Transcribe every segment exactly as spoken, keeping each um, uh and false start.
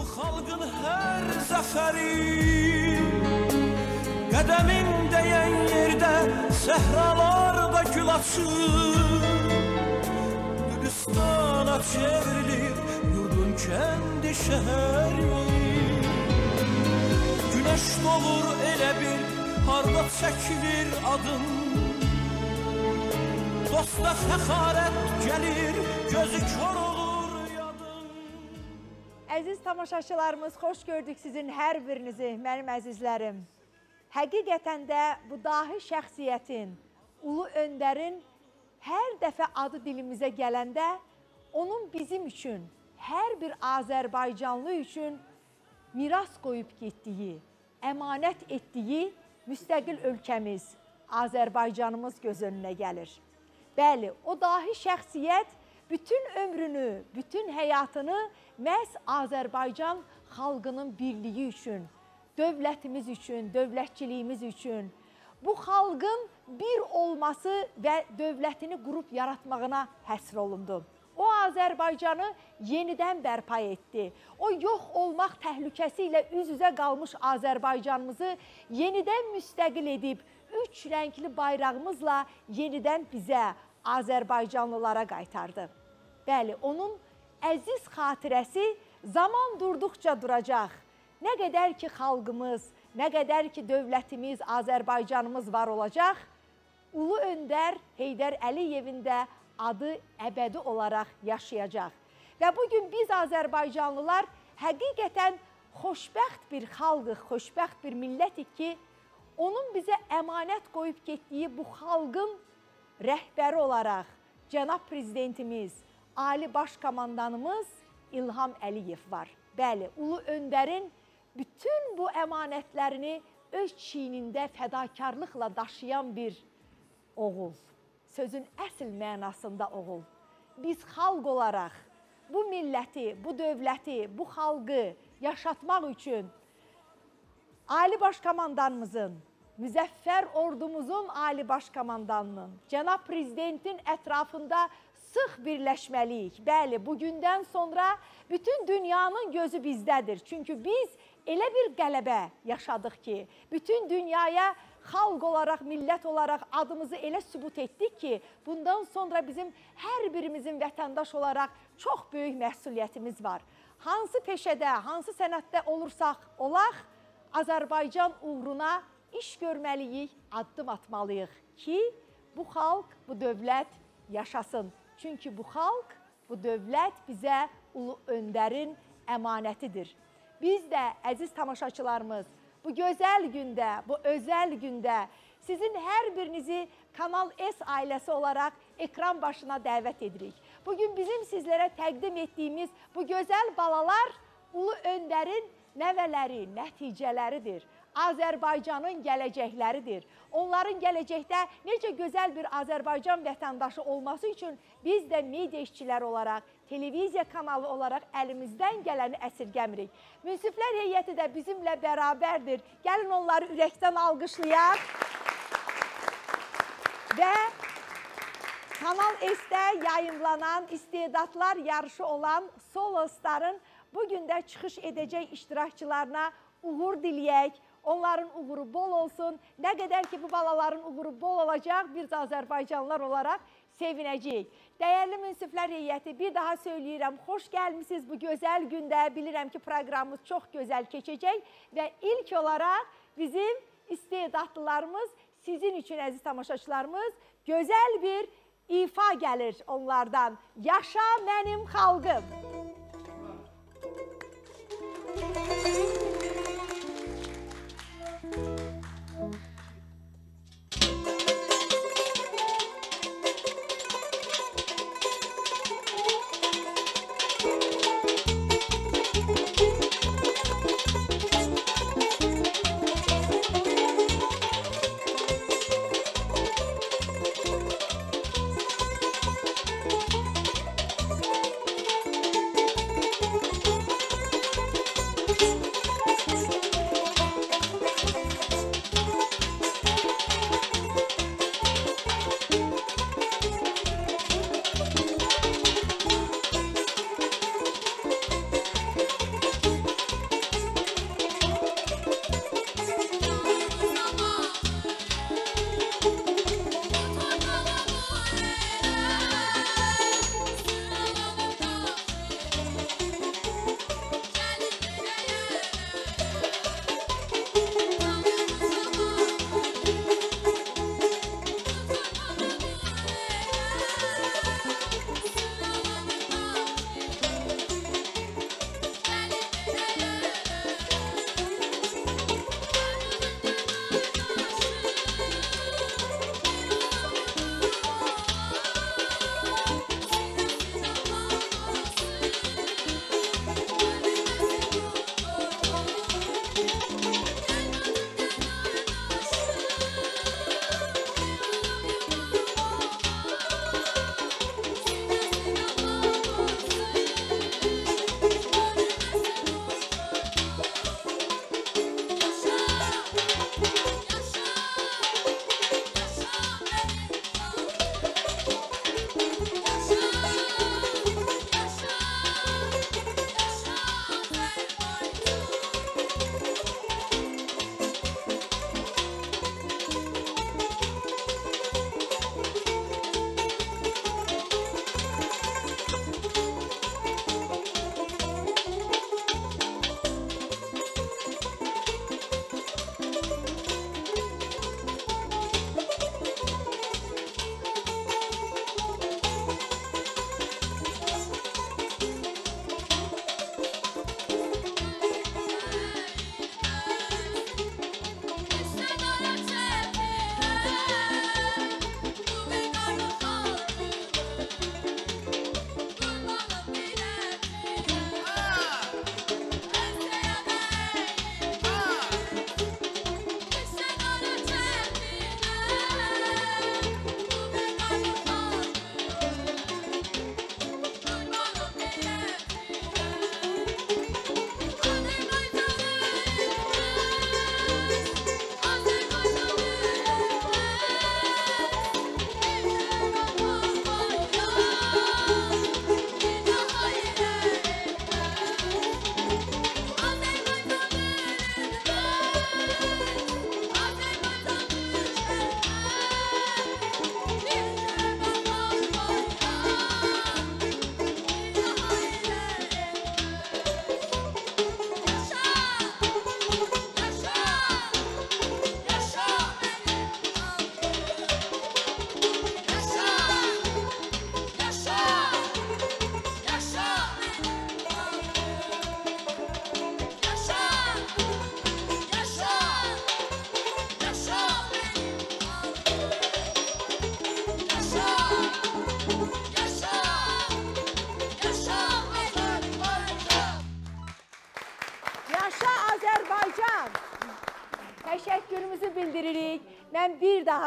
Bu xalqın hər zəfəri Qədəmin dəyən yerdə səhralarda gül açır Gülistana çevrilir yurdun kəndi şəhəri Güneş doğur elə bir harda çəkilir adın Dosta fəxarət gəlir gözü kör olur yadın Əziz tamaşaçılarımız, xoş gördük sizin hər birinizi, mənim əzizlərim. Həqiqətən də bu dahi şəxsiyyətin, ulu öndərin hər dəfə adı dilimizə gələndə onun bizim üçün, hər bir Azərbaycanlı üçün miras qoyub getdiyi, əmanət etdiyi müstəqil ölkəmiz, Azərbaycanımız göz önünə gəlir. Bəli, o dahi şəxsiyyət bütün ömrünü, bütün həyatını məhz Azərbaycan xalqının birliyi üçün, dövlətimiz üçün, dövlətçiliyimiz üçün, bu xalqın bir olması və dövlətini qurub yaratmağına həsr olundu. O Azərbaycanı yenidən bərpa etdi. O yox olmaq təhlükəsi ilə üz-üzə qalmış Azərbaycanımızı yenidən müstəqil edib, üç rəngli bayrağımızla yenidən bizə, Azərbaycanlılara qaytardı. Bəli, onun əziz xatirəsi zaman durduqca duracaq. Nə qədər ki xalqımız, nə qədər ki dövlətimiz, Azərbaycanımız var olacaq, Ulu Öndər Heydər Əliyevin də adı əbədi olaraq yaşayacaq. Və bugün biz Azərbaycanlılar həqiqətən xoşbəxt bir xalqıq, xoşbəxt bir millətik ki, onun bizə əmanət qoyub getdiyi bu xalqın rəhbəri olaraq cənab prezidentimiz, Ali Baş Komandanımız İlham Əliyev var. Bəli, Ulu Öndərin bütün bu əmanətlərini öz çiynində fədakarlıqla daşıyan bir oğul. Sözün əsl mənasında oğul. Biz xalq olaraq bu milləti, bu dövləti, bu xalqı yaşatmaq üçün Ali Baş Komandanımızın, Müzəffər ordumuzun Ali Baş Komandanının, cənab prezidentin ətrafında sıx birləşməliyik. Bəli, bugündən sonra bütün dünyanın gözü bizdədir. Çünki biz elə bir qələbə yaşadıq ki, bütün dünyaya xalq olaraq, millət olaraq adımızı elə sübut etdik ki, bundan sonra bizim hər birimizin vətəndaş olaraq çox böyük məsuliyyətimiz var. Hansı peşədə, hansı sənətdə olursaq olaq, Azərbaycan uğruna iş görməliyik, addım atmalıyıq ki, bu xalq, bu dövlət yaşasın. Çünki bu xalq, bu dövlət bizə Ulu Öndərin əmanətidir. Biz də, əziz tamaşaçılarımız, bu gözəl gündə, bu özəl gündə sizin hər birinizi Kanal S ailəsi olaraq ekran başına dəvət edirik. Bugün bizim sizlərə təqdim etdiyimiz bu gözəl balalar Ulu Öndərin nəvələri, nəticələridir. Azərbaycanın gələcəkləridir. Onların gələcəkdə necə gözəl bir Azərbaycan vətəndaşı olması üçün biz də media işçiləri olaraq, televiziya kanalı olaraq əlimizdən gələni əsirgəmirik. Münsiflər heyəti də bizimlə bərabərdir. Gəlin onları ürəkdən alqışlayaq. Və Kanal S-də yayınlanan istedadlar yarışı olan Solostar'ın bugün də çıxış edəcək iştirakçılarına uğur diləyək. Onların uğuru bol olsun. Nə qədər ki bu balaların uğuru bol olacaq, biz Azərbaycanlılar olaraq sevinəcəyik. Dəyərli münsiflər heyəti, bir daha söyləyirəm, xoş gəlmişsiniz bu gözəl gündə. Bilirəm ki proqramımız çox gözəl keçəcək və ilk olaraq bizim istedadlılarımız sizin üçün əziz tamaşaçılarımız gözəl bir ifa gəlir onlardan. Yaşa mənim xalqım.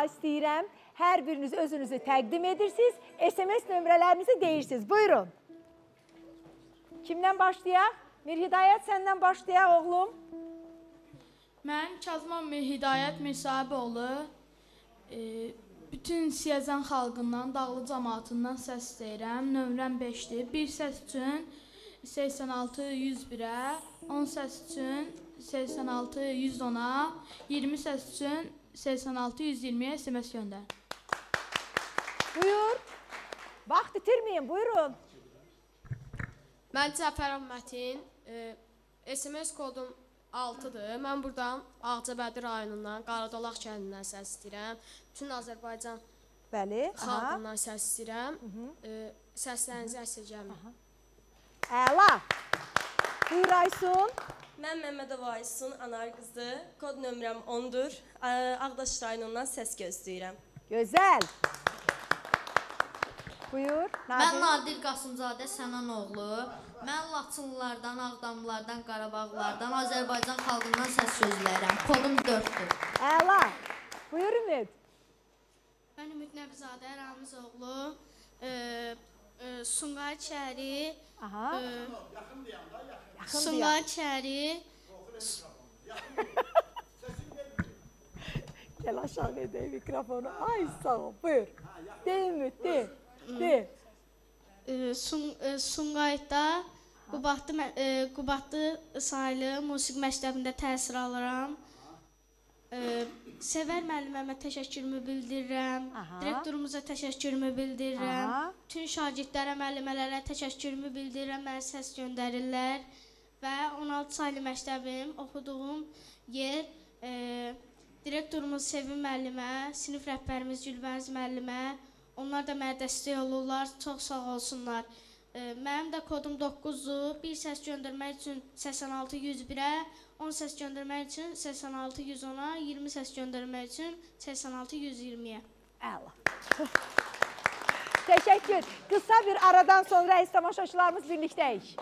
istəyirəm. Hər biriniz özünüzü təqdim edirsiniz. S M S nömrələrinizi deyirsiniz. Buyurun. Kimdən başlayaq? Mirhidayət, səndən başlayaq, oğlum. Mən Kazman Mirhidayət Mirsəbəoğlu. E, bütün Siyəzən xalqından, Dağlı cəmaatından səs istəyirəm. Nömrəm beşdir. Bir səs üçün səksən altı yüz birə, on səs üçün səksən altı yüz ona, iyirmi səs üçün səksən altı yüz iyirmiyə S M S göndər. Buyur. Vaxt itirməyin, buyurun. Mən Cəfərov Mətin, e, S M S kodum altıdır. Mən buradan Ağcabədi rayonundan, Qaradolaq kəndindən səs istəyirəm. Bütün Azərbaycan Bəli, xalqından səs istəyirəm. E, səslərinizi əsirgəmin. Əla. Buyur Aysun. Mən Məmmədova Aysun, anar qızı. Kod nömrəm ondur. Ağdaş rayonundan səs gözləyirəm. Gözəl. Buyur. Mən Nadir Qasımzadə Sənan oğlu. Mən Laçınlılardan, Ağdamlılardan, Qarabağlılardan, Azərbaycan xalqından səs gözləyirəm. Kodum dörddür. Əla. Buyur Ümid. Mən Ümid Nəbizadə Ramiz oğlu. E, e, Sumqayıt şəhəri. Aha. E, Yaxın deyəm. Sumqayıt şəhəri. Gəl aşağı edeyim mikrofonu. Ay sağ ol. Buyur. De Ümid, de. De. E, Sum, e, Sumqayıtda Qubadlı, e, Qubadlı sayılı musiqi məktəbində təhsil alıram. E, Sevər müəlliməmə təşəkkürümü bildirirəm. Aha. Direktorumuza təşəkkürümü bildirirəm. Aha. Bütün şagirdlərə, müəllimələrə təşəkkürümü bildirirəm. Mənə səs göndərirlər. Və on altı saylı məktəbim, oxuduğum yer e, direktorumuz Sevim müəllimə, sinif rəhbərimiz Gülbəniz müəllimə, onlar da mənə dəstək olurlar. Çox sağ olsunlar. E, mənim də kodum doqquzdur. Bir səs göndərmək üçün səksən altı yüz birə, on səs göndərmək üçün səksən altı yüz ona, iyirmi səs göndərmək üçün səksən altı yüz iyirmiyə. Əla. Təşəkkür. Qısa bir aradan sonra əziz tamaşaçılarımız birlikdəyik.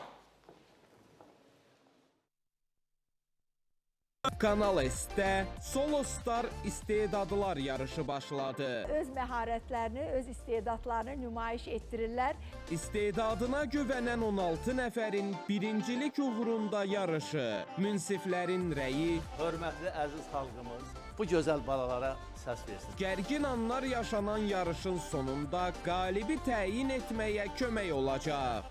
Kanal S-də Solo Star istedadlar yarışı başladı. Öz məharətlərini, öz istedadlarını nümayiş etdirirlər. İstedadına güvənən on altı nəfərin birincilik uğrunda yarışı. Münsiflərin rəyi, Hörmətli əziz xalqımız, bu gözəl balalara səs versin. gərgin anlar yaşanan yarışın sonunda qalibi təyin etməyə kömək olacaq.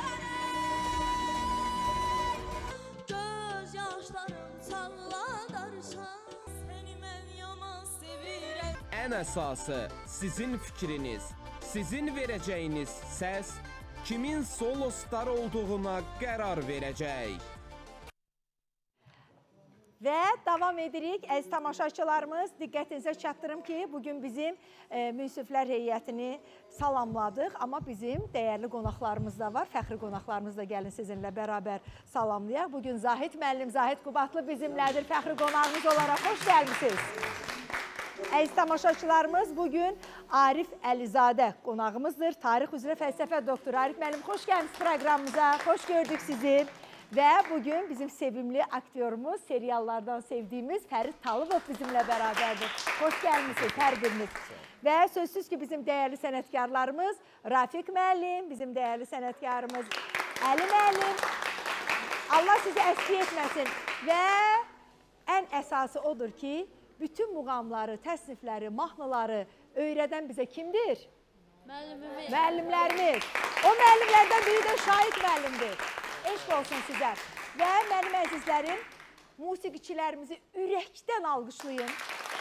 Ən əsası sizin fikriniz, sizin verəcəyiniz səs kimin Solo Star olduğuna qərar verəcək. Və davam edirik. Əziz tamaşaçılarımız, diqqətinizə çatdırım ki, bugün bizim e, münsiflər heyətini salamladıq. Amma bizim dəyərli qonaqlarımız da var. Fəxri qonaqlarımız da gəlin sizinlə bərabər salamlayaq. Bugün Zahid müəllim, Zahid Qubadlı bizimlədir. Fəxri qonağımız olaraq xoş gəlmişsiniz. Əziz tamaşaçılarımız, bugün Arif Əlizadə qonağımızdır. Tarix üzrə fəlsəfə doktoru Arif müəllim, xoş gəlmişsiniz proqramımıza. Xoş gördük sizi. Və bugün bizim sevimli aktyorumuz, seriallardan sevdiyimiz Fərid Talıbov bizimlə bərabərdir. Xoş gəlmişsiniz hər biriniz. Və sözsüz ki, bizim dəyərli sənətkarlarımız Rafiq müəllim, bizim dəyərli sənətkarımız Əli müəllim. Allah sizi əski etməsin. Və ən əsası odur ki, bütün muğamları, təsnifləri, mahnıları öyrədən bizə kimdir? Müəllimimiz. Müəllimlərimiz. O müəllimlərdən biri də Şahid müəllimdir. Eşq olsun sizə. Və mənim əzizlərim, musiqiçilərimizi ürəkdən alqışlayın.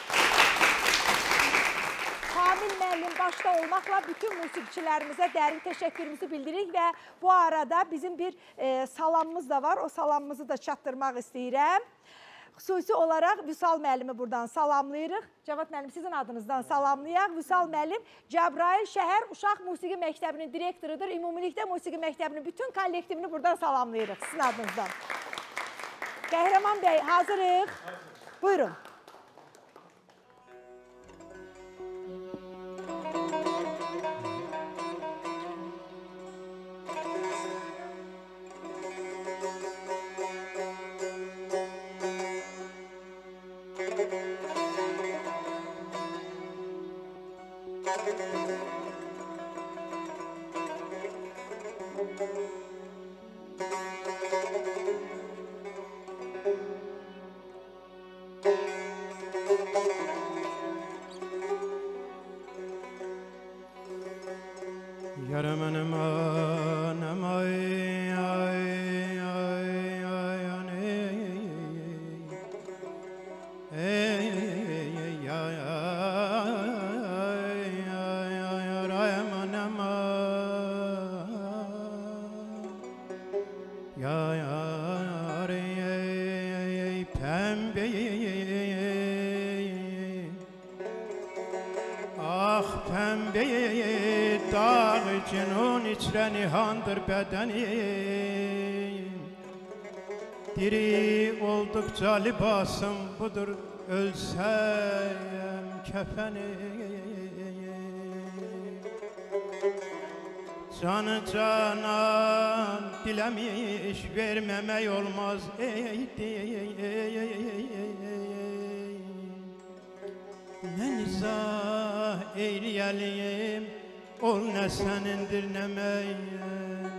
Kamil müəllim başda olmaqla bütün musiqiçilərimizə dərin təşəkkürümüzü bildiririk və bu arada bizim bir e, salamımız da var. O salamımızı da çatdırmaq istəyirəm. Xüsusi olaraq Vüsal müəllimi buradan salamlayırıq. Cavad müəllim, sizin adınızdan salamlayaq. Vüsal müəllim Cəbrayıl Şəhər Uşaq Musiqi Məktəbinin direktorudur. Ümumilikdə Musiqi Məktəbinin bütün kollektivini buradan salamlayırıq sizin adınızdan. Qəhrəman bəy, hazırıq. Buyurun. Yaram anam anam ay ay ay ay ay ay ay yaram anam ya yar ay pembe ah pembe dağ içinin içre nihandır bedenim diri oldukça libasım budur ölsem kefenim canı canan dilemiş vermemek olmaz ey ne nizah eyleyeliyim ol ne senindir ne meyyen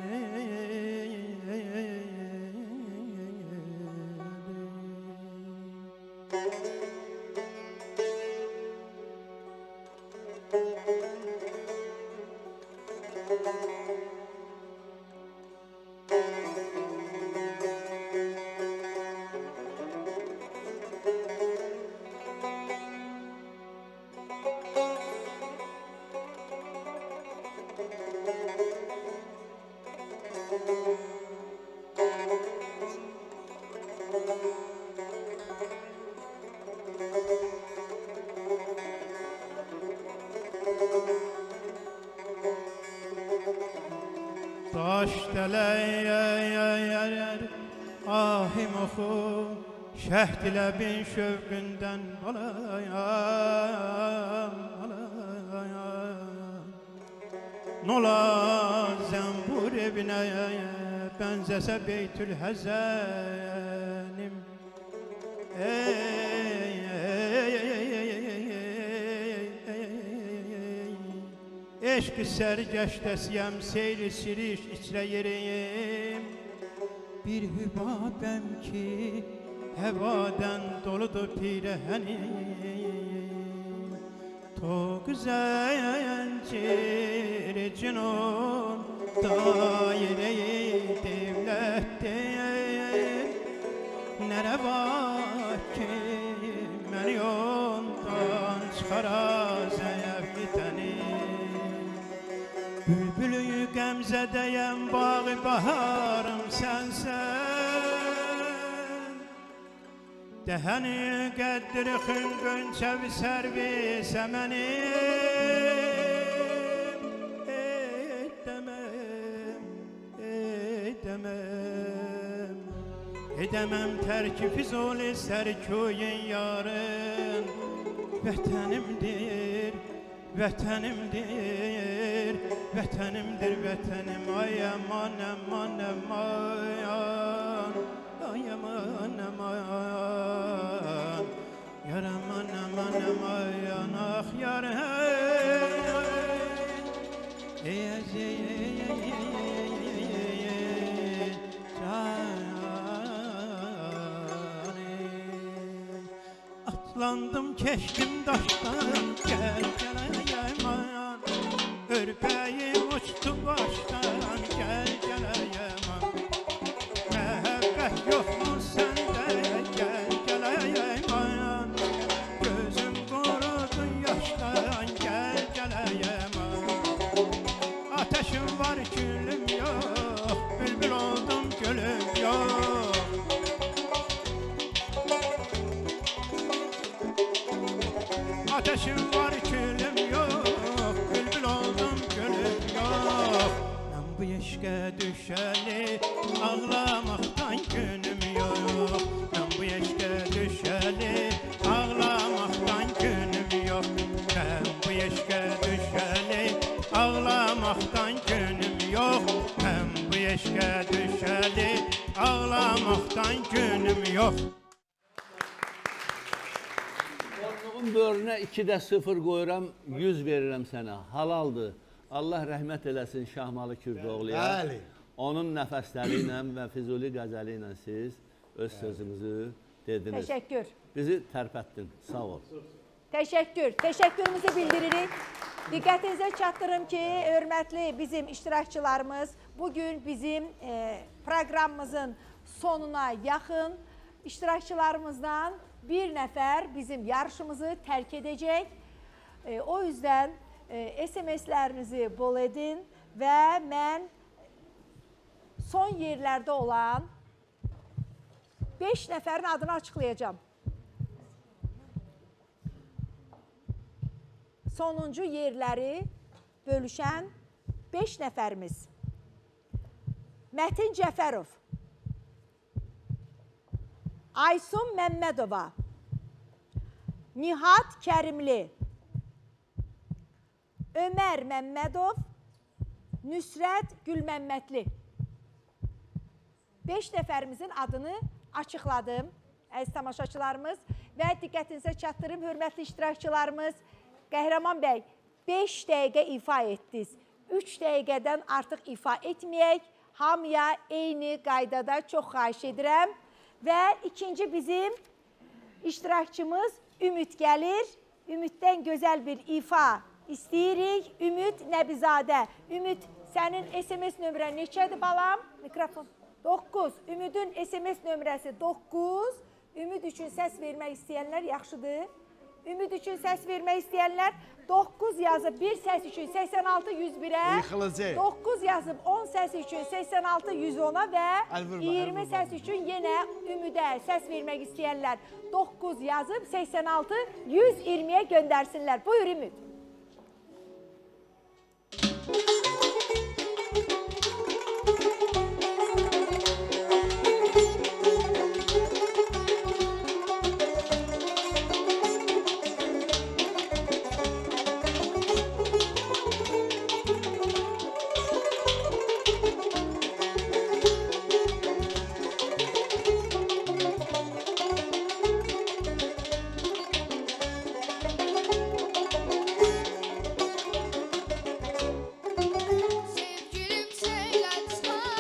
Taş deleyyer ahim oku şehd ile bin şövkünden alayam alayam nola zembur evine benzese beytül hezenim ey eşk-i sergeçtesiyem seyli siriş içre yereyim bir hübabem ki hevaden doludu pirehenim to güzelcir cinun daire-i devlettir nere var ki men yoldan çıkaraz evlitenim bülbülü gemzedeyem bağı baharım sensen deheni geddirixin gönçevi servi semenim edemem edemem edemem terki fizuli serköyün yarın vatanimdir vatanimdir vatanimdir vatanım ay aman aman aman ay aman aman yar aman aman aman ah yar ey ey atlandım keçtim daştan gel gel yaman örpeğim uçtu baştan gel gel yaman mehabbet yok mu sende gel gel yaman gözüm kurudu yaştan gel gel yaman ateşim var gülüm yok bülbül oldum gülüm yok ateşim var külüm yok bülbül oldum gülüm yok ben bu eşke düşeli ağlamaktan günüm yok ben bu eşke düşeli ağlamaktan günüm yok ben bu eşke düşeli ağlamaktan günüm yok ben bu eşke düşeli ağlamaktan günüm yok on bölünə ikidə sıfır qoyuram, yüz verirəm sənə. Halaldır. Allah rəhmət eləsin Şahmalı Kürdoğluya. Bəli. Onun nəfəsləri ilə və Füzuli qəzəli ilə siz öz sözünüzü dediniz. Təşəkkür. Bizi tərpətdin. Sağ ol. Təşəkkür. Təşəkkürümüzü bildiririk. Diqqətinizə çatdırım ki, hörmətli bizim iştirakçılarımız bugün bizim e, proqramımızın sonuna yaxın iştirakçılarımızdan bir nəfər bizim yarışımızı tərk edəcək. E, o yüzden e, S M S'lərinizi bol edin və mən son yerlərdə olan beş nəfərin adını açıqlayacağım. Sonuncu yerləri bölüşən beş nəfərimiz. Mətin Cəfərov, Aysun Məmmədova, Nihat Kərimli, Ömər Məmmədov, Nüsrət Gülməmmədli. beş nəfərimizin adını açıqladım, əziz tamaşaçılarımız və diqqətinizə çatdırım, hörmətli iştirakçılarımız. Qəhrəman bəy, beş dəqiqə ifa etdiniz. üç dəqiqədən artıq ifa etməyək. Hamıya eyni qaydada çox xahiş edirəm. Və ikinci bizim iştirakçımız Ümid gəlir. Ümiddən gözəl bir ifa istəyirik. Ümid Nəbizadə. Ümid, sənin S M S nömrən neçədir balam? Mikrofon. doqquz. Ümidin S M S nömrəsi doqquz. Ümid üçün səs vermək istəyənlər yaxşıdır. Ümid üçün səs vermək istəyənlər doqquz yazıb bir səs üçün səksən altı yüz birə, doqquz yazıb on səs üçün səksən altı yüz ona və iyirmi səs üçün yenə Ümidə səs vermək istəyənlər doqquz yazıb səksən altı yüz iyirmiyə göndərsinlər. Buyur Ümid. Sevgilim söyler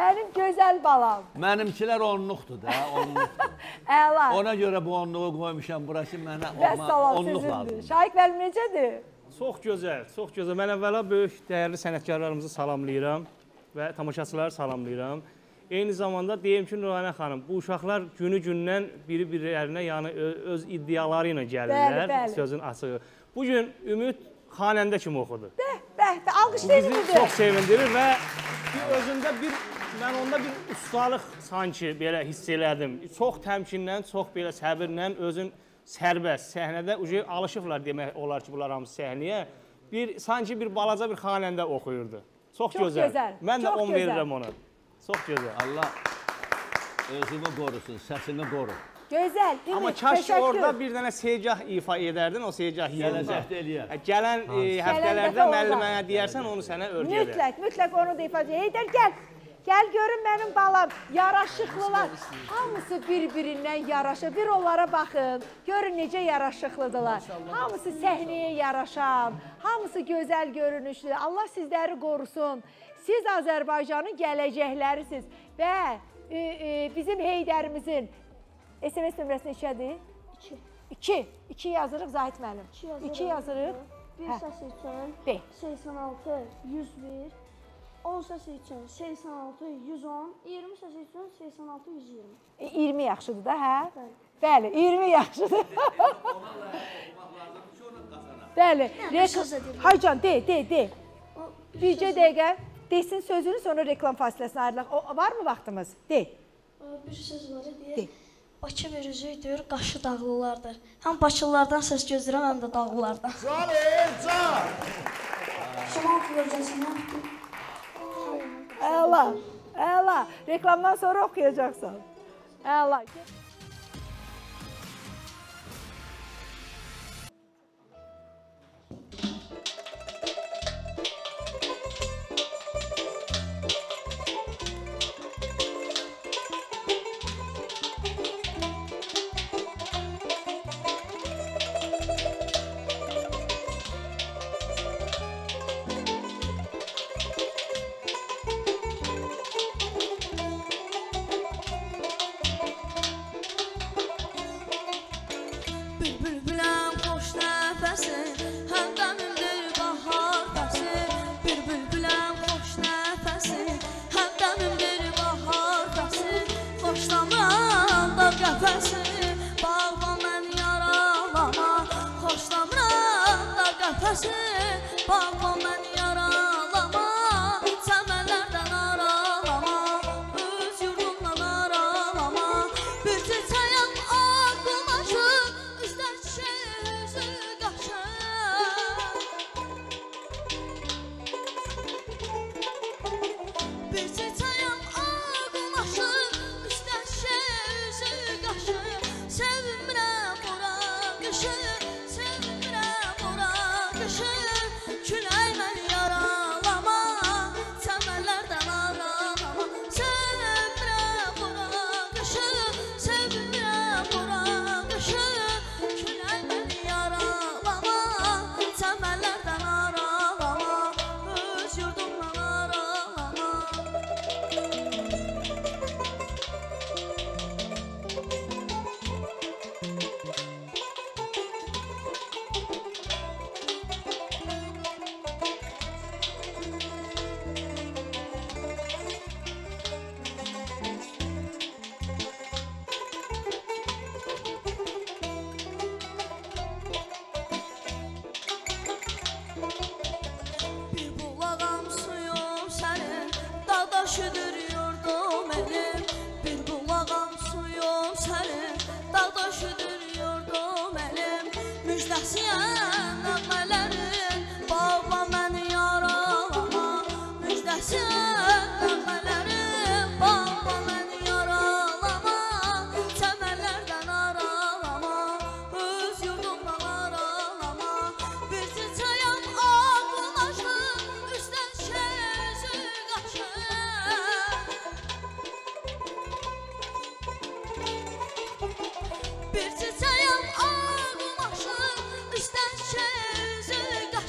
Mənim gözəl balam. Mənimkilər onluqdur da, onluqdur. Əla. Ona görə bu onluğu qoymuşam, burası mənə Vəssalam onluq sizindir. lazımdır. Şahik müəllim necədir? Çox gözəl, çox gözəl. Mən əvvəla böyük dəyərli sənətkarlarımızı salamlayıram və tamaşaçıları salamlayıram. Eyni zamanda deyim ki, Nurhanə xanım, bu uşaqlar günü-gündən biri-birilərinə, yəni öz iddiaları ilə gəlirlər, bəli, bəli. sözün açığı. Bugün Ümid xanəndə kimi oxudu. Bəh, bəh, bəh, alqışlayın Bizi çox sevindirir və bir özündə bir, mən onda bir ustalıq sanki belə hiss elədim. Çox təmkinlə, çox belə səbirlə, özün sərbəst səhnədə ucu alışıblar demək olar ki, bunlar hamısı səhnəyə. Bir, sanki bir balaca bir xanəndə oxuyurdu. Çox, Çox gözəl. gözəl, Mən də çox on gözəl. verirəm ona. Çox gözəl. Allah özünü qorusun, səsini qoru. Gözəl, Ümid, Amma kaş ki, təşəkkür. orada bir dənə segah ifa edərdin, o segah yerində. Gələcəkdə eləyər. Gələn e, həftələrdə dəfə müəllimənə deyərsən, onu sənə örgədir. Mütləq, mütləq onu da ifadə edin. Heydər, gəl. Gəl görün mənim balam, yaraşıqlılar. Hamısı bir-birindən yaraşır. Bir onlara baxın, görün necə yaraşıqlıdırlar. Hamısı səhnəyə yaraşan, hamısı gözəl görünüşlü. Allah sizləri qorusun. Siz Azərbaycanın gələcəklərisiniz və e, e, bizim Heydərimizin S M S nömrəsi neçədir? İki. İki. İki yazırıq Zahid müəllim. İki yazırıq. Bir səs üçün B. səksən altı yüz bir, on səs üçün səksən altı yüz on, iyirmi səs üçün səksən altı yüz iyirmi. E, iyirmi yaxşıdır da, hə? Bəli, iyirmi yaxşıdır. Bəli. Haycan, de, de, de. Bircə dəqiqə desin sözünü, sonra reklam fasiləsinə ayrılaq. O, var mı vaxtımız? De. Bir söz var, deyir. Bakı bir üzüydür, qaşı dağlılardır. Həm Bakılılardan səs gözləyirəm, həm də dağlılardan. Can, can! Şimal bölgəsindən. Əla, əla. Reklamdan sonra oxuyacaqsan. Əla.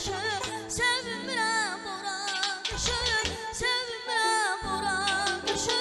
Sevmirəm ora qışı, sevmirəm ora qışı.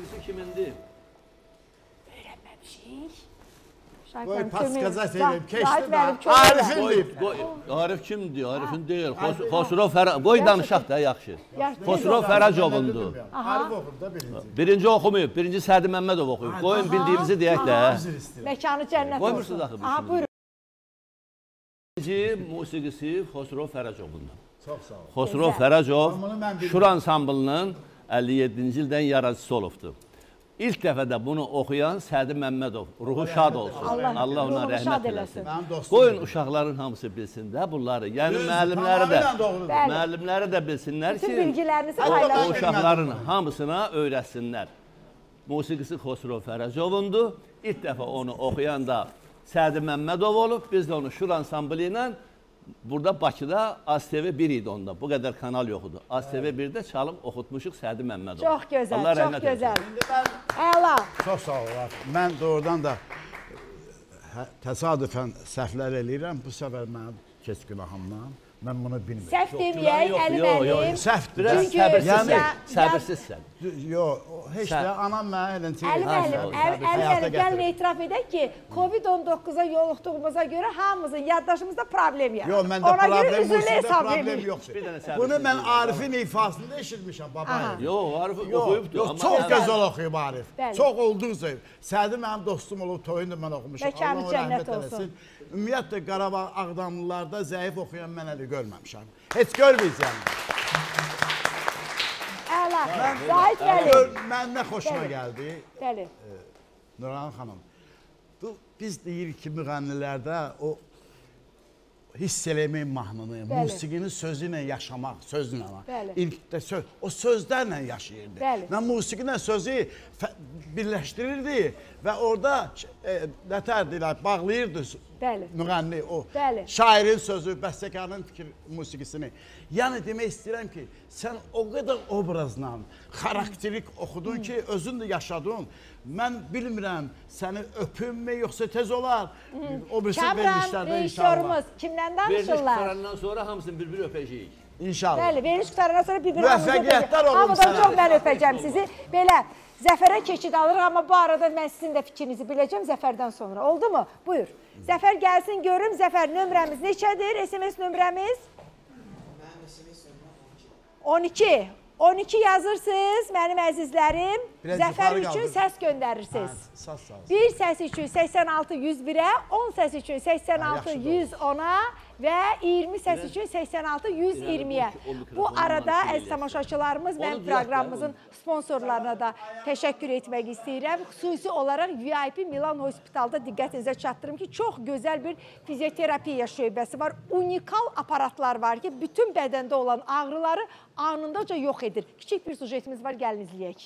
musiqisi kimindir? Öyrənməmişik. Qoy paskaza söyleyeyim. Keçdi Zahid da. müəllim, çox Arif'in deyib. Arif kimdir? Arif'in deyil. Xosrov Fərəcov. Qoy danışaq da yaxşı. Xosrov Fərəcovundur. Arif oxub da birinci. Birinci oxumayıb, birinci Sədi Məmmədov oxuyub. Qoyun bildiyimizi deyək də. Məkanı cənnət olsun. Qoymursunuz axı bu Aha, buyurun. Birinci musiqisi Xosrov Fərəcovundur. Çox sağ ol. Xosrov Fərəcov Şur ansamblının əlli yeddinci ildən yaradıcısı olubdur. İlk dəfə də bunu oxuyan Sədi Məmmədov. Ruhu şad olsun. Allah ona rəhmət eləsin. Qoyun uşaqların hamısı bilsin də bunları. Yəni müəllimləri də, müəllimləri də bilsinlər ki, o uşaqların hamısına öyrətsinlər. Musiqisi Xosrov Fərəcovundur. İlk dəfə onu oxuyan da Sədi Məmmədov olub. Biz də onu Şur ansamblı ilə burada Bakıda Az T V bir idi onda. Bu qədər kanal yox idi. Az T V birdə çalıb oxutmuşuq Sədi Məmmədov. Çox gözəl, çox gözəl. Əla. Çox sağ ol. Mən doğrudan da təsadüfən səhvlər eləyirəm. Bu səfər mənim keç günahımdan. Mən bunu bilmirəm. Səhv deməyək, Əli müəllim. Səhvdir. Səbirsizsən. Yox, heç də anam mənə elə deyir. Əli müəllim, Əli müəllim, gəlin etiraf edək ki, Covid on doqquza yoluxduğumuza görə hamımızın yaddaşımızda problem yaratır. Yox, məndə problem, musiqidə problem yoxdur. Bunu mən Arifin ifasında eşitmişəm, babayım. Yox, Arif oxuyubdur. Yox, çox gözəl oxuyub Arif. Çox olduqca. Sədi mənim dostum olub, toyunda mən oxumuşam. Məkanı cənnət olsun. Ümumiyyətlə, Qarabağ Ağdamlılarda zəif oxuyan mən əli görməmişəm. Heç görməyəcəm. Əla, Zahid müəllim. Mən nə xoşuma gəldi. Bəli. Nurhan xanım, biz deyirik ki, müğənnilərdə o hiss eləmək mahnını, musiqinin sözü ilə yaşamaq, sözlə ama. İlkdə söz, o sözlərlə yaşayırdı. Mən musiqinin sözü birləşdirirdi və orada nətərdir, bağlayırdı müğənni o şairin sözü, bəstəkarın fikir musiqisini. Yəni demək istəyirəm ki, sən o qədər obrazla, xarakterik oxudun ki, özün də yaşadın. Mən bilmirəm, səni öpünmü, yoxsa tez olar. O birisi verilişlərdə inşallah. Kamran, kimdən danışırlar? Veriliş qutarandan sonra hamısını bir-bir öpəcəyik. İnşallah. Bəli, veriliş qutarandan sonra bir-bir hamısını öpəcəyik. Müvəffəqiyyətlər olun sənə. Hamıdan çox mən öpəcəm sizi. Belə, Zəfərə keçid alırıq, amma bu arada mən sizin də fikrinizi biləcəm Zəfərdən sonra. Oldu mu? Buyur. Zəfər gəlsin, görüm. Zəfər, nömrəmiz neçədir? S M S nömrəmiz? on iki. on iki yazırsınız, mənim əzizlərim. Zəfər üçün səs göndərirsiniz. bir səs üçün səksən altı yüz birə, on səs üçün səksən altı yüz ona və iyirmi səs üçün səksən altı yüz iyirmiyə. Bu arada əziz tamaşaçılarımız, mən proqramımızın sponsorlarına da təşəkkür etmək istəyirəm. Xüsusi olaraq V I P Milan Hospitalda diqqətinizə çatdırım ki, çox gözəl bir fizioterapiya şöbəsi var. Unikal aparatlar var ki, bütün bədəndə olan ağrıları anındaca yox edir. Kiçik bir sujetimiz var, gəlin izləyək.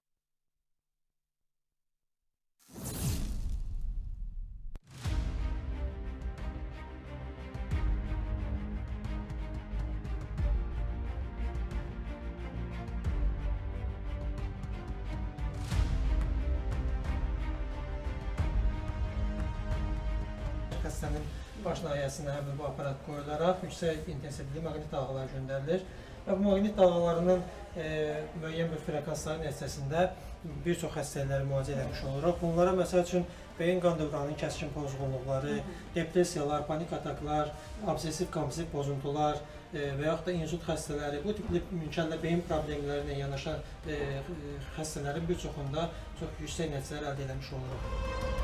Xəstənin baş nahiyəsinə həmin bu aparat qoyularaq yüksək intensivli maqnit dalğalar göndərilir və bu maqnit dalğalarının e, müəyyən bir frekansları nəticəsində bir çox xəstəlikləri müalicə etmiş oluruq. Bunlara məsəl üçün beyin qan dövranının kəskin pozğunluqları, depressiyalar, panik ataklar, obsesiv-kompulsiv pozuntular e, və yaxud da insult xəstələri, bu tipli mümkünlə beyin problemləri ilə yanaşan e, xəstələrin bir çoxunda çox yüksək nəticələr əldə etmiş oluruq.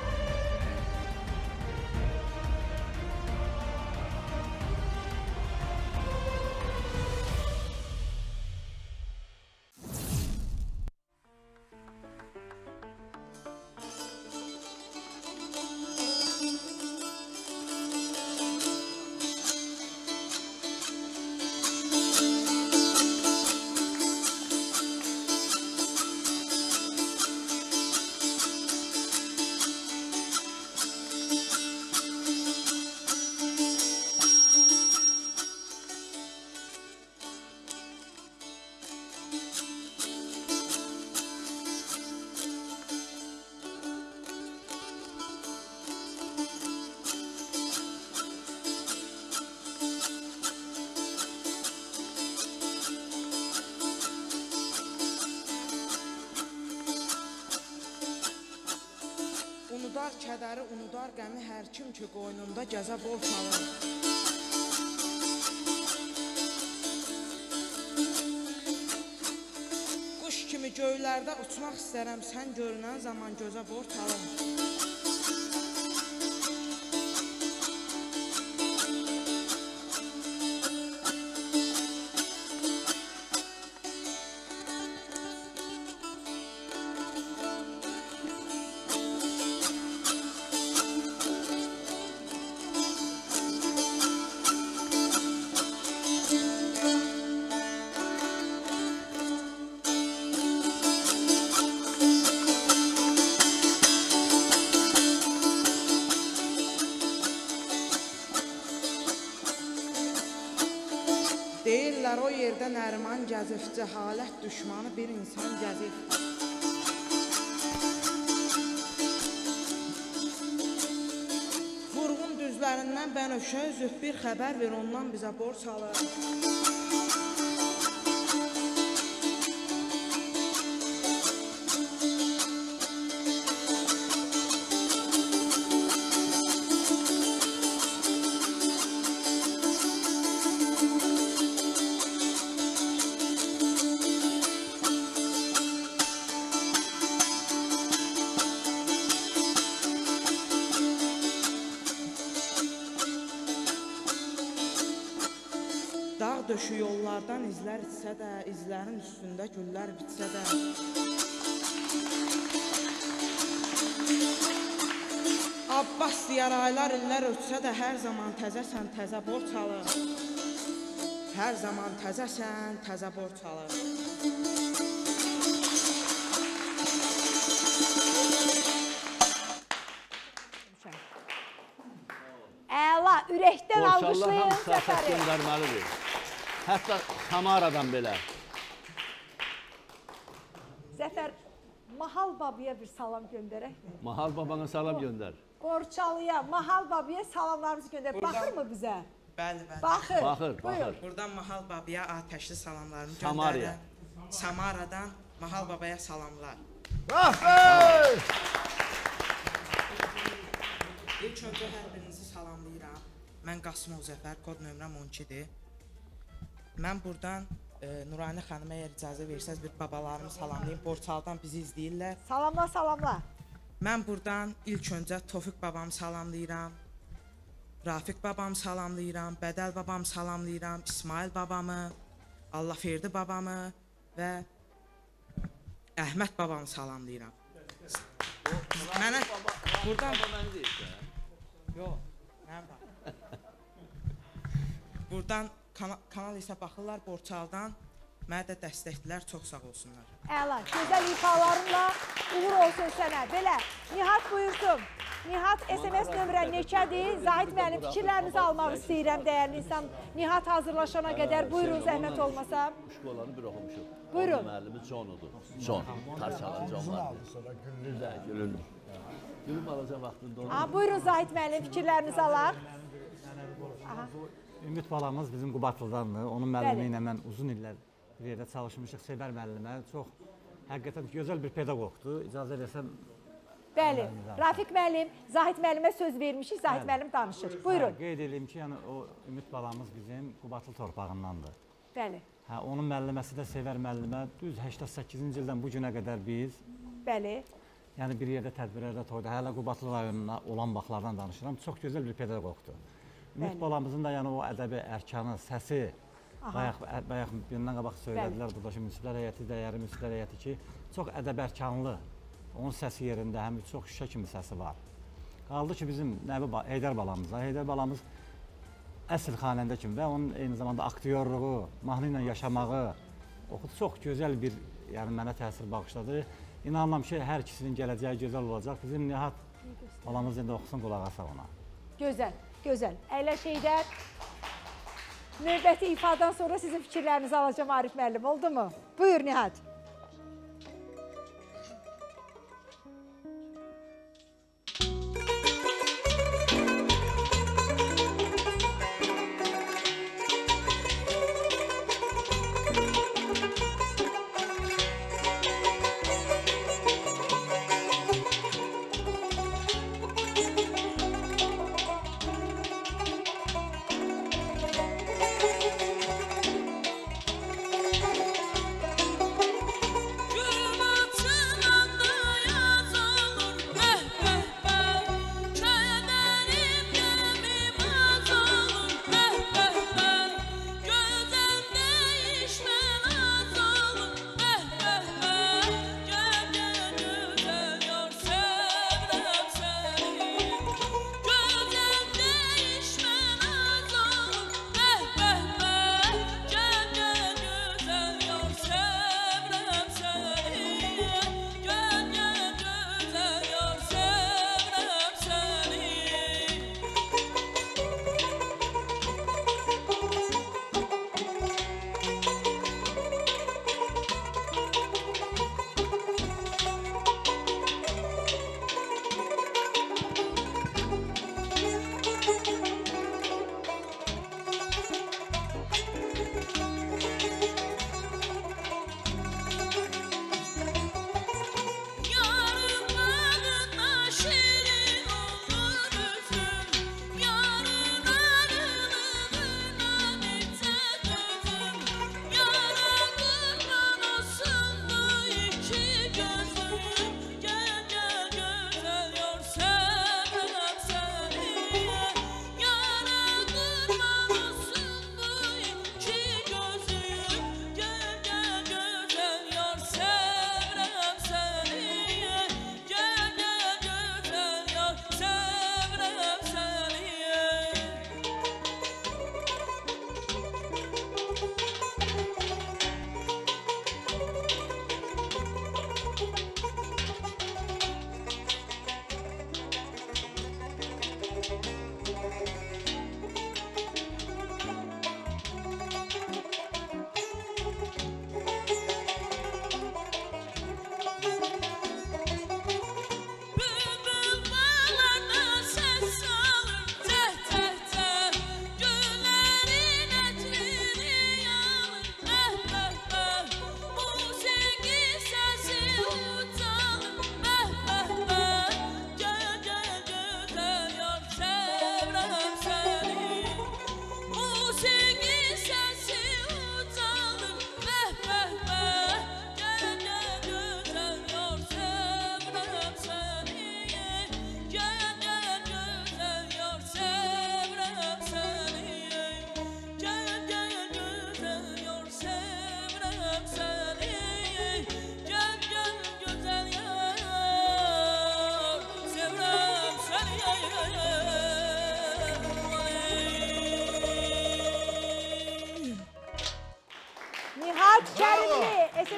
unudar kədəri, unudar qəmi hər kim ki qoynunda gəzə bol salır. Quş kimi göylərdə uçmaq istərəm, sən görünən zaman gözə borç alır. Deyirlər o yerdə nərman gəzif, cəhalət düşmanı bir insan gəzif. Vurğun düzlərindən bənövşə üzüb bir xəbər ver, ondan bizə borc alır. Dağ döşü yollardan izlər içsə də, izlərin üstündə güllər bitsə də. Abbas deyər aylar illər ötsə də, hər zaman təzəsən, təzə borç alır. Hər zaman təzəsən, təzə borç alır. Əla, ürəkdən alqışlayın Səfəri. Səfəri. Göndərməlidir. Hətta Samaradan belə. Zəfər, Mahal babaya bir salam göndərək mi? Mahal babana salam göndər. Borçalıya, Mahal babaya salamlarımızı göndər. Baxır mı bizə? Bəli, bəli. Baxır. Baxır, baxır. Buradan Mahal babaya atəşli salamlarımı göndərirəm. Samariya. Samaradan Mahal babaya salamlar. Rafey! İlk öncə hər birinizi salamlayıram. Mən Qasımov Zəfər, kod nömrəm on ikidir. Mən buradan e, Nurani xanıma əgər icazə versəz bir babalarımı salamlayım. Borçaldan bizi izləyirlər. Salamla, salamla. Mən buradan ilk öncə Tofiq babamı salamlayıram. Rafiq babamı salamlayıram. Bədəl babamı salamlayıram. İsmail babamı, Allahverdi babamı və Əhməd babamı salamlayıram. Mənə buradan Yox, mənim bax. Buradan Kanal, kanal isə baxırlar Borçaldan, mənə də dəstəkdilər, çox sağ olsunlar. Əla, gözəl ifalarınla uğur olsun sənə. Belə, Nihat buyursun. Nihat S M S nömrə neçədir? Zahid müəllim, fikirlərinizi almaq istəyirəm, dəyərli insan. Nihat hazırlaşana qədər, buyurun, zəhmət olmasa. Şkolanı bir oxumuşum. Buyurun. Müəllimi Jonudur. Jon, Tarçalı Jon vardı. Güzel, gülüm. Gülüm alacaq vaxtında onu. Aha, buyurun Zahid müəllim, fikirlərinizi alaq. Aha. Ümid balamız bizim Qubatlıdandır. Onun müəllimi ilə mən uzun illər bir yerdə çalışmışıq. Sevər müəllimə. Çox həqiqətən gözəl bir pedaqoqdur. İcazə versəm. Bəli. Rafiq müəllim, Zahid müəllimə söz vermişik. Zahid müəllim danışır. Buyurun. Hə, qeyd edeyim ki, yəni o Ümid balamız bizim Qubatlı torpağındandır. Bəli. Hə, onun müəlliməsi də Sevər müəllimə düz səksən səkkizinci ildən bu günə qədər biz Bəli. Yəni bir yerdə tədbirlərdə toyda, hələ Qubatlı rayonuna olan vaxtlardan danışıram. Çox gözəl bir pedaqoqdur. Ümid balamızın da yəni o ədəbi ərkanı, səsi, bayaq, bayaq gündən qabaq söylədilər burada ki, münsiflər heyəti, dəyərli münsiflər heyəti ki, çox ədəbi ərkanlı, onun səsi yerində həm çox şüşə kimi səsi var. Qaldı ki, bizim nəvi Heydər balamız var. Heydər balamız əsl xanəndə kimi və onun eyni zamanda aktyorluğu, mahnı ilə yaşamağı çox gözəl bir, yəni mənə təsir bağışladı. İnanmam ki, hər ikisinin gələcəyi gözəl olacaq. Bizim Nihat balamız indi oxusun, qulaq asa ona. Gözəl. Gözəl. Əyləş Heydər. Növbəti ifadan sonra sizin fikirlərinizi alacağım Arif müəllim. Oldu mu? Buyur Nihat.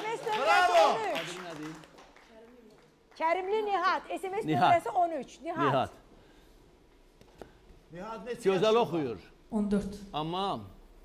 S nömrəsi on üç. Kərimli Nihat. S M S nömrəsi on üç. Nihat. Nihat. Gözəl oxuyur. on dörd. Amma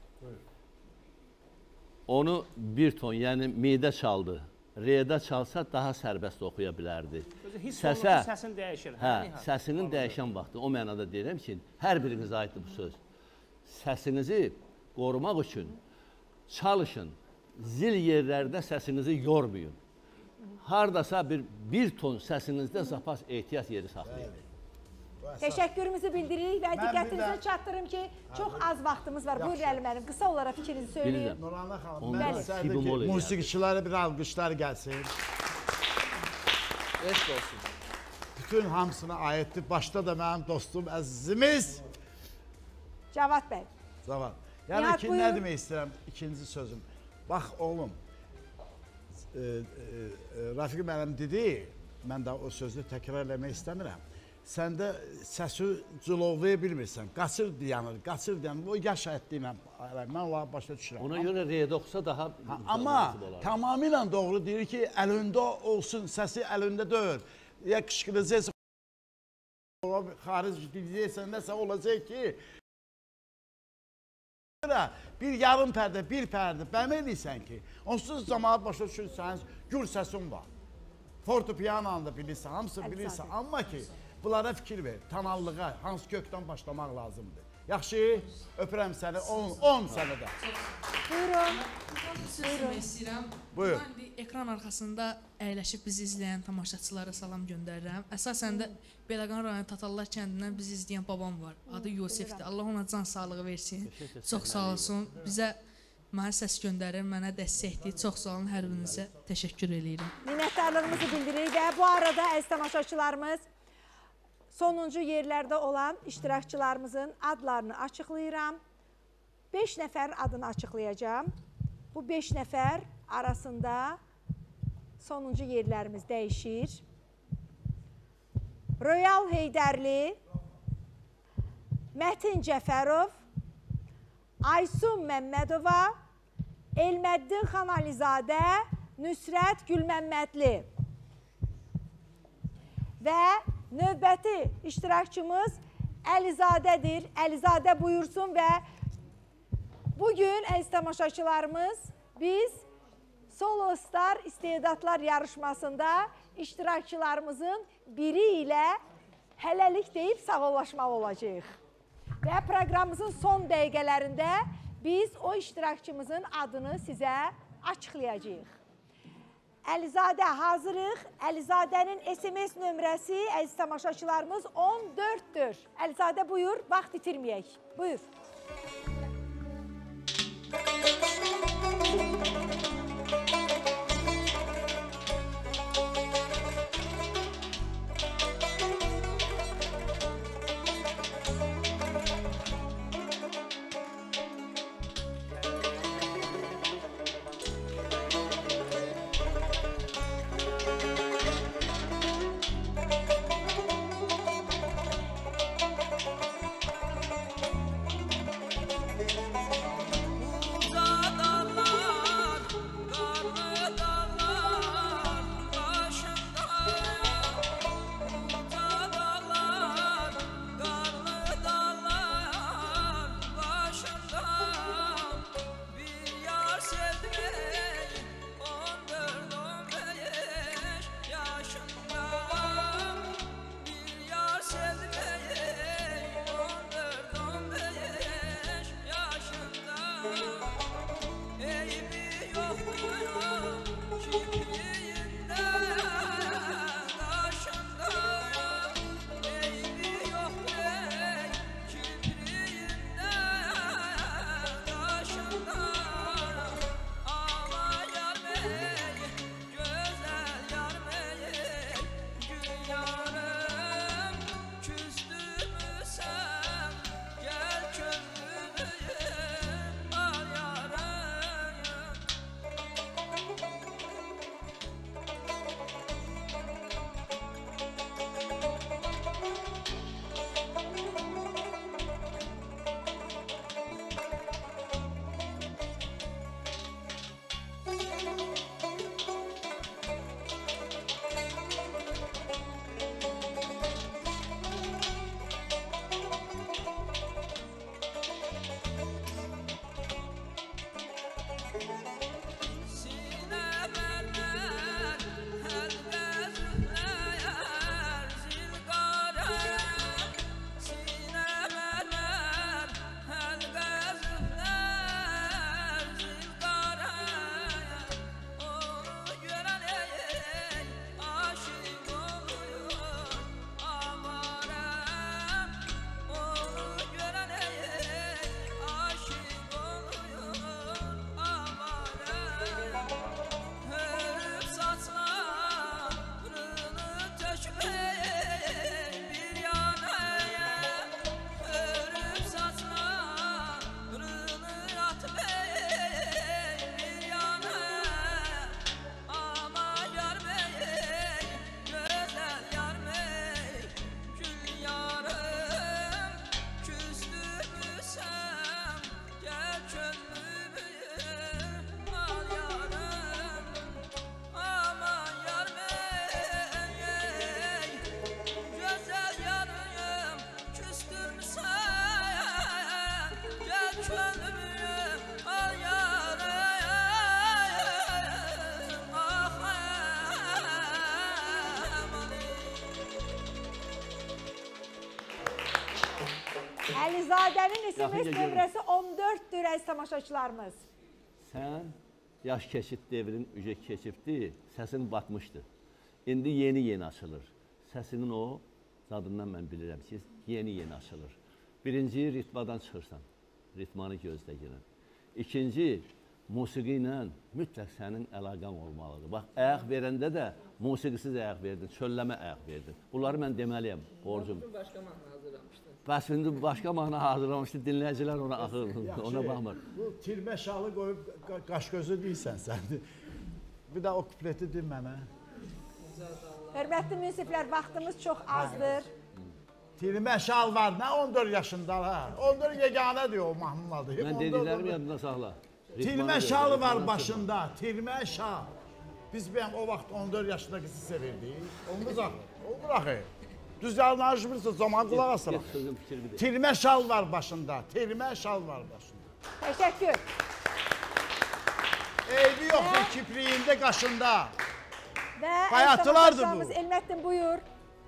onu bir ton, yəni midə çaldı. Re'də çalsa daha sərbəst oxuya bilərdi. Səsə, səsin dəyişir. Hə, səsinin dəyişən vaxtı. O mənada deyirəm ki, hər birinizə aiddir bu söz. Səsinizi qorumaq üçün çalışın. Zil yerlərdə səsinizi yormayın. Hardasa bir, bir ton səsinizdə zapas ehtiyat yeri saxlayın. Təşəkkürümüzü bildiririk və diqqətinizə çatdırım ki, çox az vaxtımız var. Buyurun Əli mənim, qısa olaraq fikrinizi söyləyin. Nurhanə xanım, mən istərdim ki, musiqiçilərə bir alqışlar gəlsin. Eşq olsun. Bütün hamısına aiddir. Başda da mənim dostum, əzizimiz. Cavad bəy. Cavad. Yəni ki, nə demək istəyirəm, ikinci sözüm. Bax, oğlum, Rafiq mənim dedi, mən də o sözü təkrar eləmək istəmirəm. Səndə səsi cılovlaya bilmirsən, qaçır dayanır, qaçır dayanır, o yaş ətdiylə, mən onları başa düşürəm. Ona görə Re'də oxusa daha... Amma tamamilə doğru deyir ki, əlində olsun, səsi əlində deyil. Ya qışqıracaqsa, xaric diləcəksən, nəsə olacaq ki, bir yarım pərdə, bir pərdə bəmi edirsən ki, onsuz zamanı başa düşürsən, gür səsin var. Fortepiyananı da bilirsən, hamısı bilirsən, amma ki, bunlara fikir ver, tanallığa, hansı kökdən başlamaq lazımdır. Yaxşı, öpürəm səni, on sənədə. Buyurun. Söz demək istəyirəm. Buyur. Mən indi ekran arxasında əyləşib bizi izləyən tamaşaçılara salam göndərirəm. Əsasən də Bələqan rayonu Tatallar kəndindən bizi izləyən babam var. Adı Yusifdir. Allah ona can sağlığı versin. Çox sağ olsun. Bizə mənə səs göndərir, mənə dəstəkdir. Çox sağ olun, hər birinizə təşəkkür edirəm. Minnətdarlığımızı bildiririk və bu arada əziz tamaşaçılarımız, sonuncu yerlərdə olan iştirakçılarımızın adlarını açıqlayıram. beş nəfərin adını açıqlayacağım. Bu beş nəfər arasında sonuncu yerlərimiz dəyişir. Royal Heydərli, Mətin Cəfərov, Aysun Məmmədova, Elməddin Xanalizadə, Nüsrət Gülməmmədli və növbəti iştirakçımız Əlizadədir. Əlizadə buyursun və bugün əziz tamaşaçılarımız biz Solo Star İstedadlar yarışmasında iştirakçılarımızın biri ilə hələlik deyib sağollaşmaq olacaq. Və proqramımızın son dəqiqələrində biz o iştirakçımızın adını sizə açıqlayacağıq. Əlizadə hazırıq. Əlizadənin S M S nömrəsi əziz tamaşaçılarımız on dörddür. Əlizadə buyur, vaxt itirməyək. Buyur. Əlizadənin S M S nömrəsi on dörddür, əziz tamaşaçılarımız. Sən yaş keçid devrin ücə keçibdi, səsin batmışdı. İndi yeni-yeni açılır. Səsinin o, zadından mən bilirəm ki, yeni-yeni açılır. Birinci, ritmadan çıxırsan, ritmanı gözlə gələn. İkinci, musiqi ilə mütləq sənin əlaqən olmalıdır. Bax, əyaq verəndə də musiqisiz əyaq verdin, çölləmə əyaq verdin. Bunları mən deməliyəm, borcum. Başqa mahnı hazırlamışdın. Bəs indi başqa mahnı hazırlamışdı, dinləyicilər ona axır, ona baxmır. Bu tirmə şalı qoyub qaş gözü deyirsən sən. Bir də o kupleti din mənə. Hörmətli münsiflər, vaxtımız çox azdır. Tirmə şal var, nə on dörd yaşında ha? on dörd yeganə diyor o mahnının adı. Mən dediklərimi yadında saxla. Tirmə şalı var başında, tirmə şal. Biz bəyəm o vaxt on dörd yaşında qızı sevirdik. Olmaz axı, olmur axı. Düz danışmırsınız, zaman qulaq asılaq. Tirmə şal var başında, tirmə şal var başında. Təşəkkür. Eybi yoxdur kipriyində, qaşında. Və bayatılardır bu. Elməttin, buyur.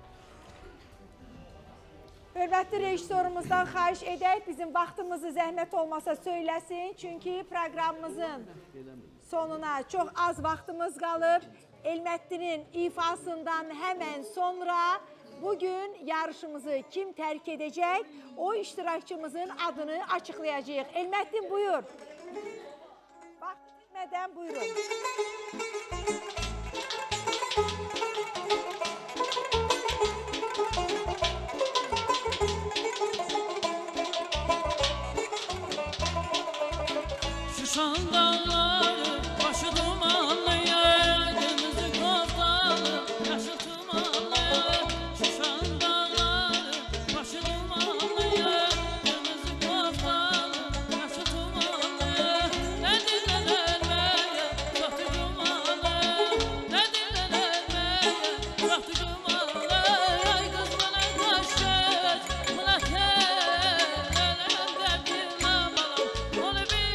Hörmətli rejissorumuzdan xahiş edək, bizim vaxtımızı zəhmət olmasa söyləsin. Çünki proqramımızın sonuna çox az vaxtımız qalıb. Elməttinin ifasından həmən sonra bugün yarışımızı kim tərk edəcək, o iştirakçımızın adını açıqlayacaq. Elməttin, buyur. Vaxt bitmədən buyurun. Şuşan dağları başı dumanlıya, kırmızı koftalı yaşı tumanlıya. Şuşan dağları başı dumanlıya, kırmızı koftalı yaşı tumanlıya. Ne dinlenir meye, zahtı dumanlı. Ne dinlenir meye, zahtı dumanlı. Ay kız bana kaç göz, bana kellerim derdim amalam. Onu bir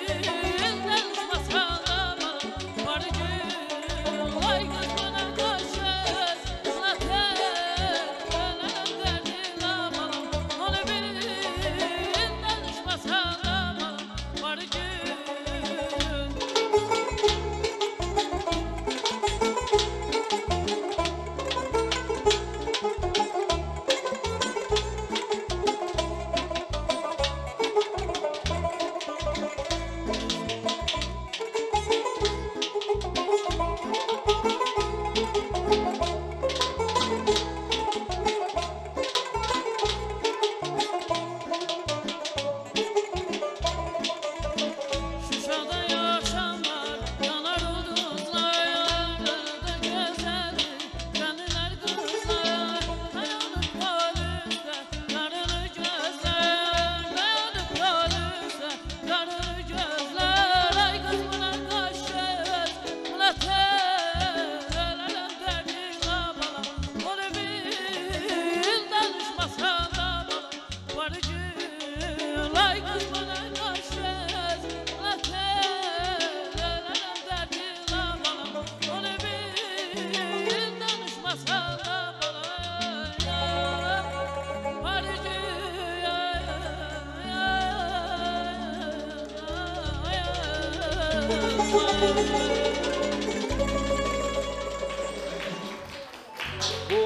Bu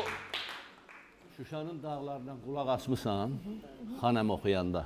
Şuşanın dağlarından qulaq asmısan, xanəm oxuyanda.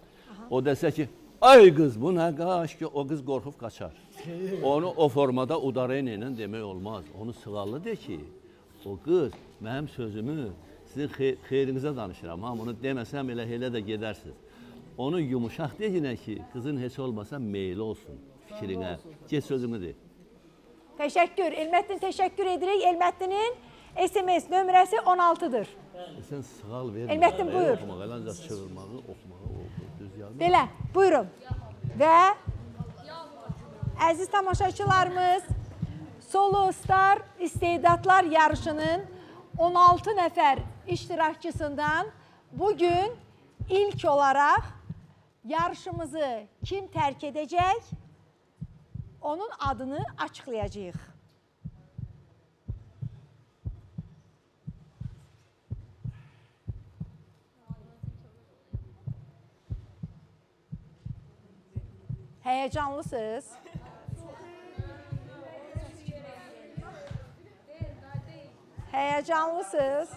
O desə ki, ay qız bu nə qaş ki, o qız qorxub qaçar. Onu o formada udarayla ilə demək olmaz. Onu sığallı de ki, o qız mənim sözümü sizin xeyrinizə danışıram. Ha, bunu deməsəm elə elə də gedərsiniz. Onu yumuşaq deyinə ki, qızın heç olmasa meyli olsun fikrinə. Get sözünü de. Təşəkkür. Elməttin təşəkkür edirik. Elməttinin S M S nömrəsi on altıdır. Sən sığal vermə. Elməttin, buyur. Oxumağı, ancaq çığırmağı, oxumağı, düz yazmağı. Belə, buyurun. Və əziz tamaşaçılarımız, Solo Star İstedadlar yarışının on altı nəfər iştirakçısından bugün ilk olaraq yarışımızı kim tərk edəcək, onun adını açıqlayacağıq. Həyəcanlısınız? Həyəcanlısınız?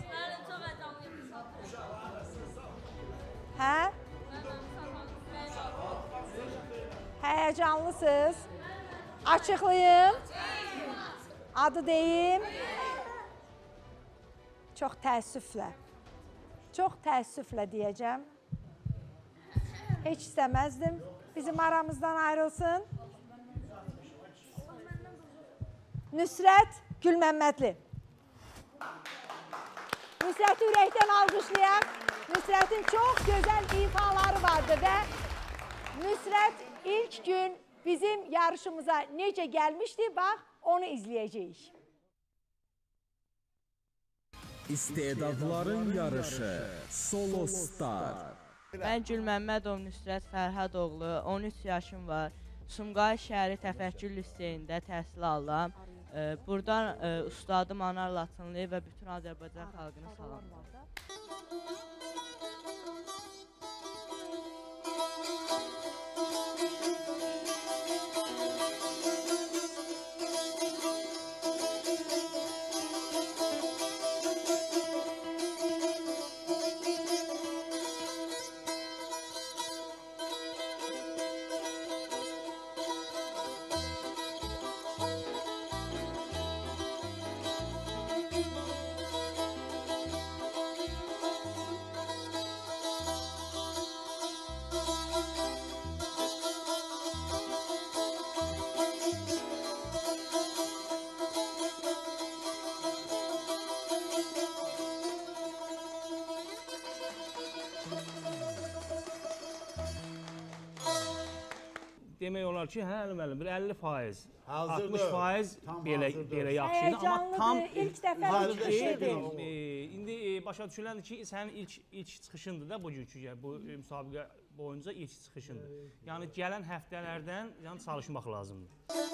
Hə? Həyəcanlısınız? Açıqlayım. Adı deyim. Çox təəssüflə. Çox təəssüflə deyəcəm. Heç istəməzdim. Bizim aramızdan ayrılsın. Nüsrət Gülməmmədli. Nüsrəti ürəkdən alqışlayaq. Nüsrətin çox gözəl ifaları vardı və Nüsrət ilk gün bizim yarışımıza necə gəlmişdi, bax, onu izləyəcəyik. İstedadların yarışı Solo Star. Mən Gülməmmədov Nüsrət Fərhadoğlu, on üç yaşım var. Sumqayıt şəhəri Təfəkkür liseyində təhsil alıram. Buradan ustadım Anar Laçınlı və bütün Azərbaycan xalqını salamlayıram. Demək olar ki, hə, müəllim, bir əlli faiz, Hazırdır. altmış faiz Tam belə hazırdır. belə yaxşıydı, amma tam Həyəcanlıdır, ilk dəfə hazır çıxışıdır. deyil. İndi e, başa düşüləndir ki, sənin ilk ilk çıxışındır da bugünkü bu e, müsabiqə boyunca ilk çıxışındır. Yəni gələn həftələrdən yəni çalışmaq lazımdır.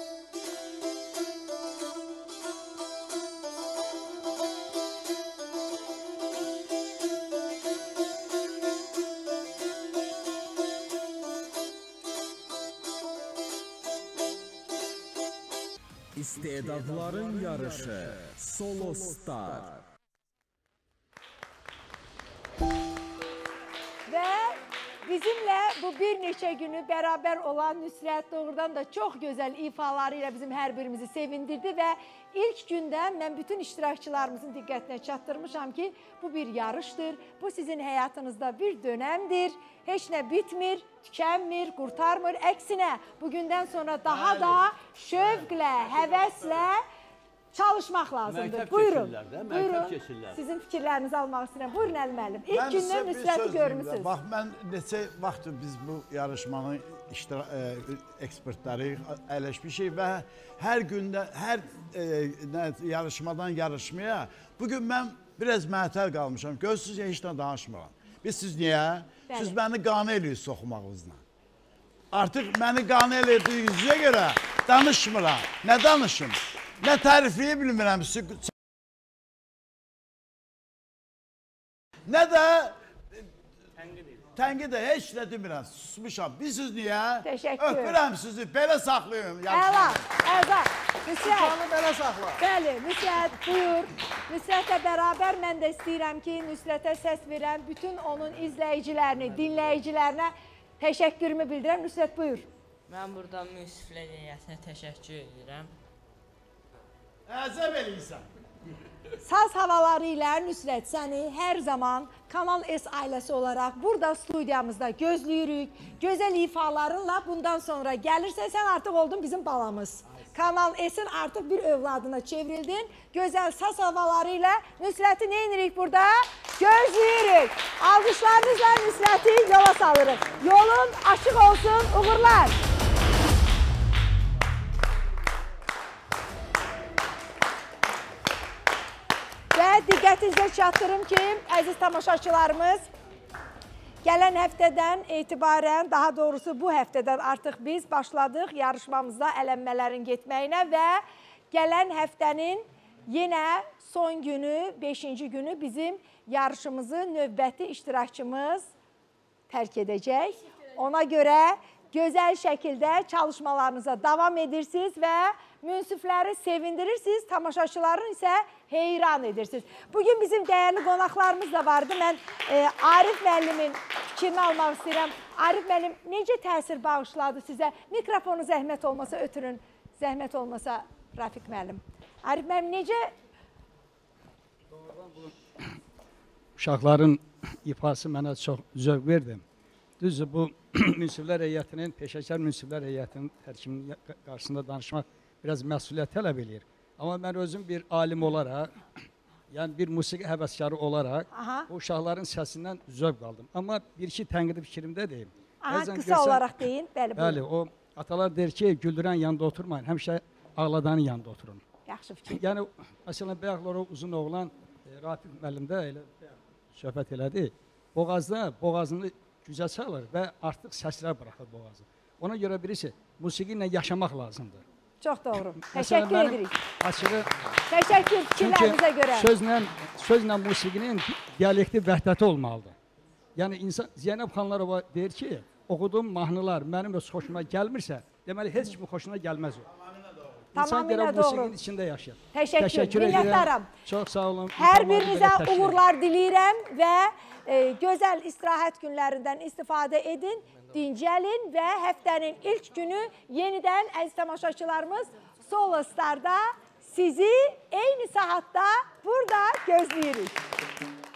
İstedadların yarışı Solo Star. Və bizimlə bu bir neçə günü bərabər olan Nüsrət doğrudan da çox gözəl ifaları ilə bizim hər birimizi sevindirdi və ilk gündən mən bütün iştirakçılarımızın diqqətinə çatdırmışam ki, bu bir yarışdır, bu sizin həyatınızda bir dönəmdir, heç nə bitmir, tükənmir, qurtarmır, əksinə bugündən sonra daha da şövqlə, həvəslə çalışmaq lazımdır. Məktəb Buyurun, keçirlər də, məktəb buyurun, keçirlər. sizin fikirlərinizi almaq istəyirəm. Buyurun Əli müəllim, ilk Mən gündən sizə bir Nüsrəti söz deyim də. görmüsünüz. Bax, mən neçə vaxtdır biz bu yarışmanın iştira e, ekspertləri əyləşmişik və hər gündə, hər e, nə, yarışmadan yarışmaya bugün mən biraz məhtəl qalmışam. Gözsüz heç nə danışmıram. Biz siz niyə? Bəli. Siz məni qane eləyirsiniz soxmağınızla. Artıq məni qane elədiyinizə görə danışmıram. Nə danışım? Nə tərifliyi bilmirəm. Nə də tənqid də heç nə demirəm. Susmuşam. Bilirsiniz niyə? Təşəkkür. Öpürəm sizi. Belə saxlayın. Əla, Əza, Nüsrət. Canı belə saxla. Bəli, Nüsrət, buyur. Nüsrətlə bərabər mən də istəyirəm ki, Nüsrətə səs verən bütün onun izləyicilərini, dinləyicilərinə təşəkkürümü bildirəm. Nüsrət, buyur. Mən buradan müsiflə deyəsinə təşəkkür edirəm. Əzəb eləyirsən. Saz havaları ilə Nüsrət səni hər zaman Kanal S ailəsi olaraq burada studiyamızda gözləyirik. Gözəl ifalarınla bundan sonra gəlirsə sən artıq oldun bizim balamız. Kanal S-in artıq bir övladına çevrildin. Gözəl saz havaları ilə Nüsrəti nə edirik burada? Gözləyirik. Alqışlarınızla Nüsrəti yola salırıq. Yolun açıq olsun, uğurlar. Və diqqətinizə çatdırım ki, əziz tamaşaçılarımız, gələn həftədən etibarən, daha doğrusu bu həftədən artıq biz başladıq yarışmamızda ələnmələrin getməyinə və gələn həftənin yenə son günü, beşinci günü bizim yarışımızı növbəti iştirakçımız tərk edəcək. Ona görə gözəl şəkildə çalışmalarınıza davam edirsiniz və münsifləri sevindirirsiniz, tamaşaçıların isə heyran edirsiniz. Bugün bizim dəyərli qonaqlarımız da vardı. Mən e, Arif müəllimin fikrini almaq istəyirəm. Arif müəllim necə təsir bağışladı sizə? Mikrofonu zəhmət olmasa ötürün, zəhmət olmasa Rafiq müəllim. Arif müəllim necə? Uşaqların ifası mənə çox zövq verdi. Düzdür, bu münsiflər heyətinin, peşəkar münsiflər heyətinin tərkibinin qarşısında danışmaq biraz məsuliyyət tələb edir. Amma mən özüm bir alim olaraq, yəni bir musiqi həvəskarı olaraq Aha. bu uşaqların səsindən zövq aldım. Amma bir-iki tənqidi fikrimdə deyim. Aha, qısa görsən, olaraq deyin. Bəli, bəli, o atalar der ki, güldürən yanında oturmayın, həmişə ağladanın yanında oturun. Yaxşı fikir. Yəni, məsələn, bayaqlar o uzun oğlan, e, Rafiq müəllim də elə söhbət elədi. Boğazda boğazını gücə çalır və artıq səslər buraxır boğazı. Ona görə birisi, musiqi ilə yaşamaq lazımdır. Çox doğru. Təşəkkür edirik. Açığı, Təşəkkür fikirlərinizə görə. Sözlə, sözlə musiqinin dialekti vəhdəti olmalıdır. Yəni, insan, Zeynəb Xanlarova deyir ki, oxuduğum mahnılar mənim öz xoşuma gəlmirsə, deməli, heç kimi xoşuna gəlməz o. İnsan görə musiqinin içində yaşayır. Təşəkkür, Təşəkkür minnətdaram. Çox sağ olun. Hər birinizə uğurlar diləyirəm və e, gözəl istirahət günlərindən istifadə edin, dincəlin və həftənin ilk günü yenidən əziz tamaşaçılarımız Solo Star'da sizi eyni saatda burada gözləyirik.